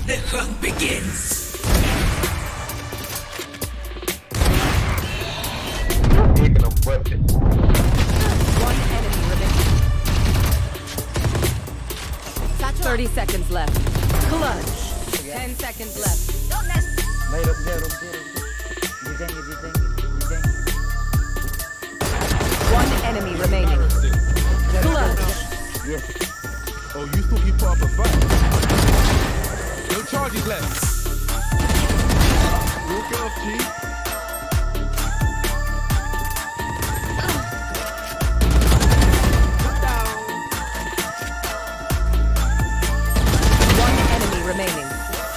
The hunt begins. Taking a weapon. One enemy remaining. 30 seconds left. Clutch. 10 seconds left. भाई रुक जा जीतेंगे. One enemy remaining. Clutch. Yes. Oh, you thought you put up a fight? No charges left. Walk it off, G. One enemy remaining.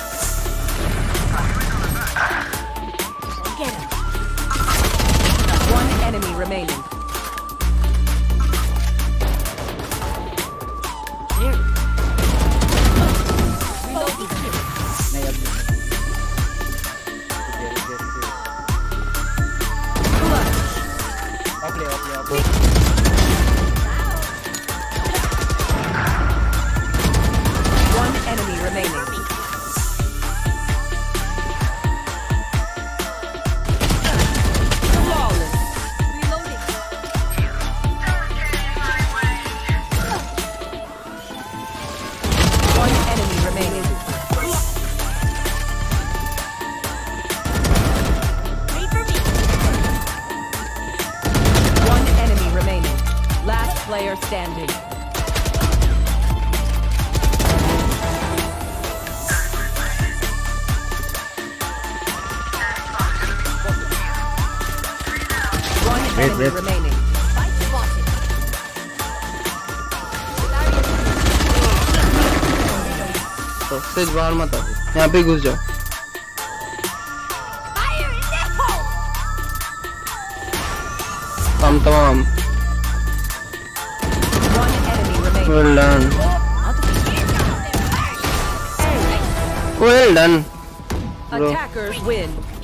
Get him. One enemy remaining. नहीं अब Clutch. One enemy remaining. Flawless. Reloading. One enemy remaining. One enemy remaining. Last player standing. One enemy remaining. तो सेज बाहर मत आओ, यहाँ पे घुस जाओ. हम तमाम. One enemy remaining. Well done. Well done. Bro. Attackers win.